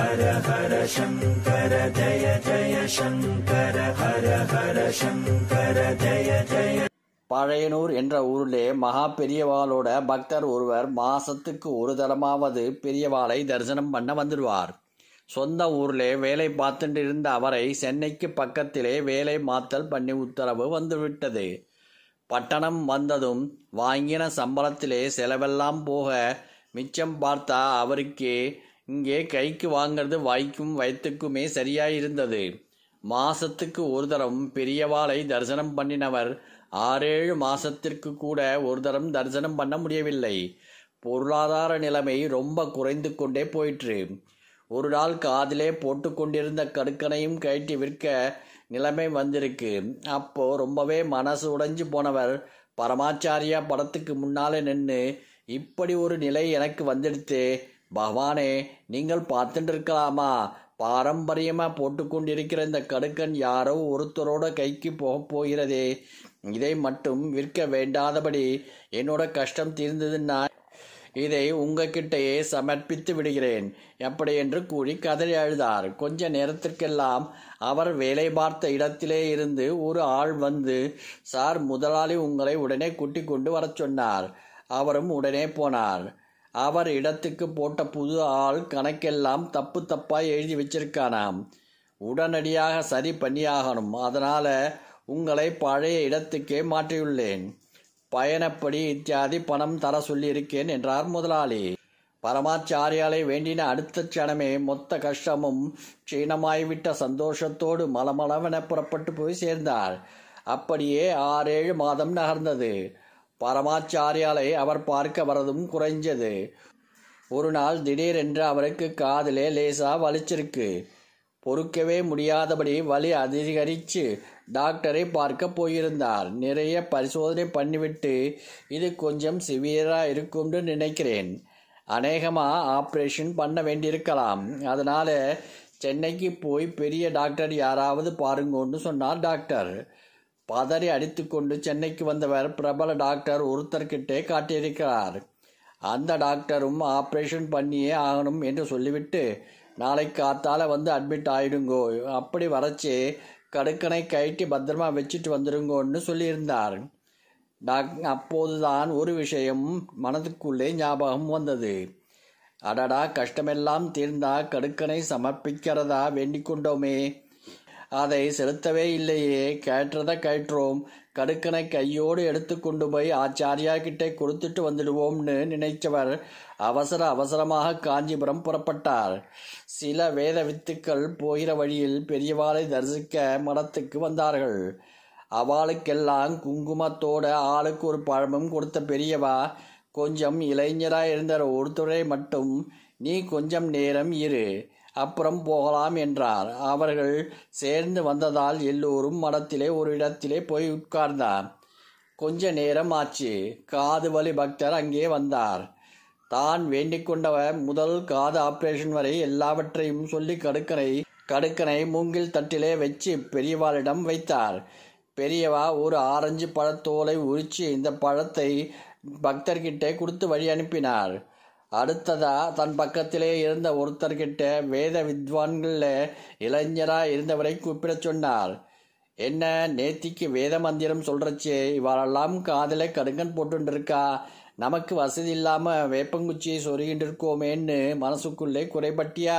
ஹர ஹர சங்கர ஜய ஜய சங்கர ஹர ஹர சங்கர ஜய ஜய. பழையனூர் என்ற ஊரிலே மகா பெரியவாளோட பக்தர் ஒருவர் மாசத்துக்கு ஒரு தரமாவது பெரியவாளை தரிசனம் பண்ண வந்துடுவார். சொந்த ஊரிலே வேலை பார்த்துட்டு இருந்த அவரை சென்னைக்கு பக்கத்திலே வேலை மாத்தல் பண்ணி உத்தரவு வந்துவிட்டது. பட்டணம் வந்ததும் வாங்கின சம்பளத்திலே செலவெல்லாம் போக மிச்சம் பார்த்தா அவருக்கு இங்கே கைக்கு வாங்கிறது வாய்க்கும் வயிற்றுக்குமே சரியாயிருந்தது. மாசத்துக்கு ஒரு தரம் பெரியவாளை தரிசனம் பண்ணினவர் 6-7 மாசத்திற்கு கூட ஒரு தரம் தரிசனம் பண்ண முடியவில்லை. பொருளாதார நிலைமை ரொம்ப குறைந்து கொண்டே போயிற்று. ஒரு நாள் காதிலே போட்டு கொண்டிருந்த கடுக்கனையும் கழட்டி விற்க நிலைமை வந்திருக்கு. அப்போ ரொம்பவே மனசு உடைஞ்சு போனவர் பரமாச்சாரியா படத்துக்கு முன்னாலே நின்று, இப்படி ஒரு நிலை எனக்கு வந்துடுத்தே பகவானே, நீங்கள் பார்த்துட்டு இருக்கலாமா? பாரம்பரியமா போட்டு கொண்டிருக்கிற இந்த கடுக்கன் யாரோ ஒருத்தரோட கைக்கு போகிறதே, இதை மட்டும் விற்க வேண்டாதபடி என்னோட கஷ்டம் தீர்ந்ததுன்னா இதை உங்ககிட்டயே சமர்ப்பித்து விடுகிறேன் எப்படி என்று கூறி கதறி அழுதார். கொஞ்ச நேரத்திற்கெல்லாம் அவர் வேலை பார்த்த இடத்திலே இருந்து ஒரு ஆள் வந்து, சார், முதலாளி உங்களை உடனே கூட்டி கொண்டு வர சொன்னார். அவரும் உடனே போனார். அவர் இடத்துக்கு போட்ட புது ஆள் கணக்கெல்லாம் தப்பு தப்பாய் எழுதி வச்சிருக்கானாம். உடனடியாக சரி பண்ணியாகணும். அதனால உங்களை பழைய இடத்துக்கே மாற்றியுள்ளேன். பயணப்படி இத்தியாதி பணம் தர சொல்லி இருக்கேன் என்றார் முதலாளி. பரமாச்சாரியாலை வேண்டின அடுத்த க்ஷணமே மொத்த கஷ்டமும் க்ஷீணமாய்விட்ட சந்தோஷத்தோடு மலமளவென புறப்பட்டு போய் சேர்ந்தார். அப்படியே 6-7 மாதம் நகர்ந்தது. பரமாச்சாரியாலை அவர் பார்க்க வரதும் குறைஞ்சது. ஒரு நாள் திடீரென்று அவருக்கு காதிலே லேசா வலிச்சிருக்கு. பொறுக்கவே முடியாதபடி வலி அதிகரிச்சு டாக்டரை பார்க்க போயிருந்தார். நிறைய பரிசோதனை பண்ணிவிட்டு இது கொஞ்சம் சிவியரா இருக்கும்னு நினைக்கிறேன், அநேகமா ஆப்ரேஷன் பண்ண வேண்டியிருக்கலாம், அதனால சென்னைக்கு போய் பெரிய டாக்டர் யாராவது பாருங்கன்னு சொன்னார் டாக்டர். பதறி அடித்துக்கொண்டு சென்னைக்கு வந்தவர் பிரபல டாக்டர் ஒருத்தர்கிட்டே காட்டியிருக்கிறார். அந்த டாக்டரும் ஆப்ரேஷன் பண்ணியே ஆகணும் என்று சொல்லிவிட்டு நாளைக்கு காத்தால வந்து அட்மிட் ஆயிடுங்கோ, அப்படி வரச்சே கடுக்கனை கழட்டி பத்திரமா வச்சுட்டு வந்துருங்கோன்னு சொல்லியிருந்தார். அப்போதுதான் ஒரு விஷயம் மனதுக்குள்ளே ஞாபகம் வந்தது. அடடா, கஷ்டமெல்லாம் தீர்ந்தா கடுக்கனை சமர்ப்பிக்கிறதா வேண்டிக் கொண்டோமே, அதை செலுத்தவே இல்லையே. கேட்டதை கேட்டோம், கடுக்கனை கையோடு எடுத்து கொண்டு போய் ஆச்சாரியா கிட்டே கொடுத்துட்டு வந்துடுவோம்னு நினைச்சவர் அவசரமாக காஞ்சிபுரம் புறப்பட்டார். சில வேத வித்துக்கள் போகிற வழியில் பெரியவாளை தரிசிக்க மடத்துக்கு வந்தார்கள். அவளுக்கெல்லாம் குங்குமத்தோட ஆளுக்கு ஒரு பழமும் கொடுத்த பெரியவா கொஞ்சம் இளைஞராய் இருந்த ஒருத்தரை மட்டும், நீ கொஞ்சம் நேரம் இரு, அப்புறம் போகலாம் என்றார். அவர்கள் சேர்ந்து வந்ததால் எல்லோரும் மடத்திலே ஒரு இடத்திலே போய் உட்கார்ந்தார். கொஞ்ச நேரம் ஆச்சு. காது வலி பக்தர் அங்கே வந்தார். தான் வேண்டிக் கொண்டவர் முதல் காது ஆபரேஷன் வரை எல்லாவற்றையும் சொல்லி கடுக்கனை மூங்கில் தட்டிலே வச்சு பெரியவாளிடம் வைத்தார். பெரியவா ஒரு ஆரஞ்சு பழத்தோலை உரிச்சு இந்த பழத்தை பக்தர்கிட்ட கொடுத்து வழி அனுப்பினார். அடுத்ததா தன் பக்கத்திலே இருந்த ஒருத்தர்கிட்ட வேத வித்வான்கள இளைஞரா இருந்தவரை கூப்பிட சொன்னார். என்ன, நேத்திக்கு வேத மந்திரம் சொல்றச்சே, இவரெல்லாம் காதல கடுங்கன் போட்டு இருக்கா, நமக்கு வசதி இல்லாம வேப்பங்குச்சியை சொருகிட்டு இருக்கோமேன்னு மனசுக்குள்ளே குறைபட்டியா?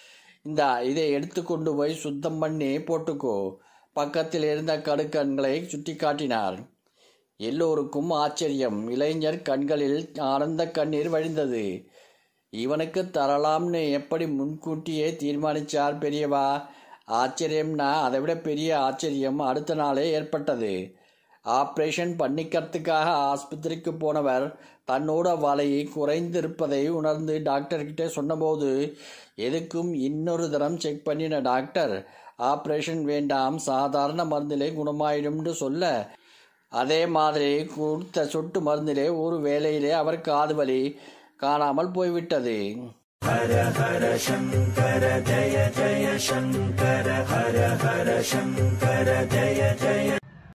இதை எடுத்து கொண்டு போய் சுத்தம் பண்ணி போட்டுக்கோ. பக்கத்தில் இருந்த கடுக்கன்களை சுட்டி காட்டினார். எல்லோருக்கும் ஆச்சரியம். இளைஞர் கண்களில் ஆனந்த கண்ணீர் வழிந்தது. இவனுக்கு தரலாம்னு எப்படி முன்கூட்டியே தீர்மானிச்சார் பெரியவா? ஆச்சரியம்னா அதைவிட பெரிய ஆச்சரியம் அடுத்த நாளே ஏற்பட்டது. ஆப்ரேஷன் பண்ணிக்கிறதுக்காக ஆஸ்பத்திரிக்கு போனவர் தன்னோட வலை குறைந்திருப்பதை உணர்ந்து டாக்டர்கிட்ட சொன்னபோது, எதுக்கும் இன்னொரு தரம் செக் பண்ணின டாக்டர், ஆப்ரேஷன் வேண்டாம், சாதாரண மருந்திலே குணமாயிடும்னு சொல்ல, அதே மாதிரி கொடுத்த சொட்டு மருந்திலே ஒரு வேளையிலே அவர் காது வலி காணாமல் போய்விட்டது. ஹர ஹர சங்கர ஜய ஜய சங்கர ஹர ஹர சங்கர ஜய ஜய